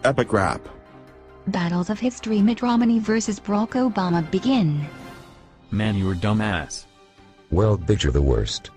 Epic rap. Battles of history. Mitt Romney versus Barack Obama begin. Man, you're dumbass. Well, bitch, you're the worst.